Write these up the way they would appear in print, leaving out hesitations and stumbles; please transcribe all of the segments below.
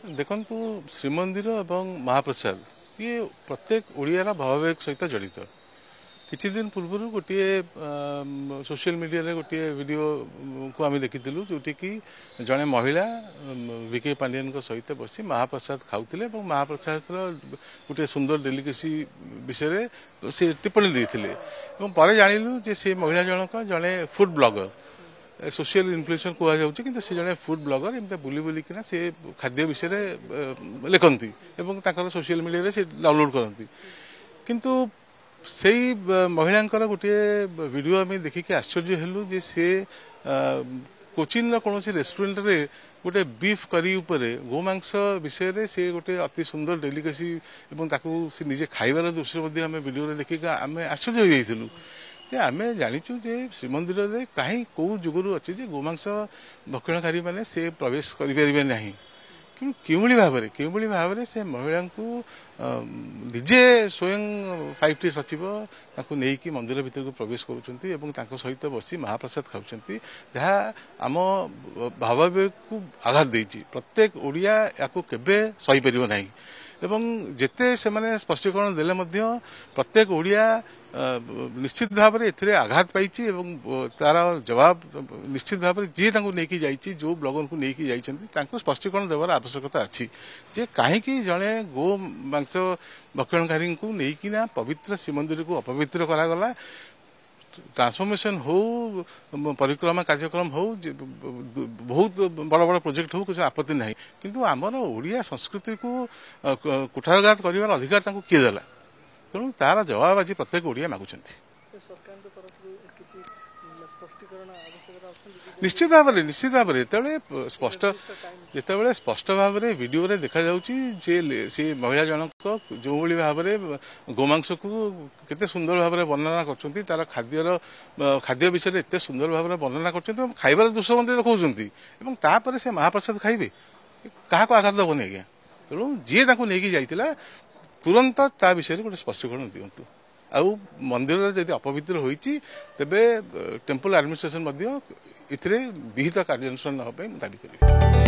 देखु श्रीमंदिर एवं महाप्रसाद ये प्रत्येक ओडियार भावावेग सहित जड़ित किछि दिन पूर्व गोटे सोशल मीडिया रे गोटे वीडियो को आम देखी जोटि कि जड़े महिला विके पांडियन सहित बसी महाप्रसाद खाऊले महाप्रसाद गोटे सुंदर डेलिकेसी विषय से टिप्पणी देते पर जानिलु जे से महिला जनक जड़े फूड ब्लॉगर सोशल इन्फ्लुएंसर कहुच्छे कि जड़े फूड ब्लॉगर एमती बुली बुलिकिना से खाद्य विषय लिखती सोशल मीडिया से डाउनलोड करती किंतु से महिला गोटे वीडियो आम देखिक आश्चर्य हेलु जे से कोचिन कौन रेस्टोरेंट रे गोटे बीफ करी उपरे गोमांस विषय से गोटे अति सुंदर डेलिकेसी से निजे खाइबार दृश्य आम वीडियो देखिक आम आश्चर्य हो आम जाचु जे श्रीमंदिर में कहीं कौ जुगुरु अच्छी गोमांस भक्षणकारी मैंने से प्रवेश करें कि भाव से महिला को निजे स्वयं 5टी सचिव नहीं मंदिर भीतर को प्रवेश करुँच सहित बसी महाप्रसाद खाऊँ जहाँ आम भावावेग को आघात देती प्रत्येक ओडिया या केबे सही पार ना एवं जेते से माने स्पष्टीकरण देले मध्य प्रत्येक ओडिया निश्चित भाव में एथिरे आघात पाई तार जवाब निश्चित भाव में जी नहीं जाइए जो ब्लॉगर को लेकिन जाइए स्पष्टीकरण देवार आवश्यकता अच्छी जे कहीं जड़े गो मांस भक्षणकारी को लेकिन पवित्र श्रीमंदिर को अपवित्र करागला ट्रांसफॉर्मेशन हो परिक्रमा कार्यक्रम हो बहुत बड़ बड़ प्रोजेक्ट हो कुछ आपत्ति नहीं किंतु आमर ओडिया संस्कृति को कुठारघात कर अधिकार किए देला तेणु तार जवाब आज प्रत्येक ओडिया मागुं निश्चित भाव में स्पष्ट जिते स्पष्ट भाव में वीडियो रे देखा जे से महिला जनक जो भाव में गोमांस को केते सुंदर भाव में वर्णना कर तार खाद्य विषय एत सुंदर भाव में वर्णना कर खाइबार दृश्य मत देखा से महाप्रसाद खाइबे क्या आघात दबनी आज्ञा तेणु जी नहीं जाइला तुरंत ता विषय गोटे स्पष्टीकरण दिंतु आउ मंदिर जब अपवित्र होती तेबे टेम्पल एडमिनिस्ट्रेशन इथिरे विहित कार्यानुष्ठान दाबी करें।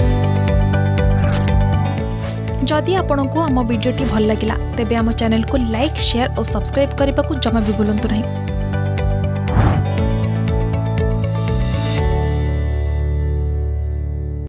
जदि आपंक आम भिडी भल लगा तेब आम चैनल को लाइक शेयर और सब्सक्राइब करने को जमा भी भूलु नहीं।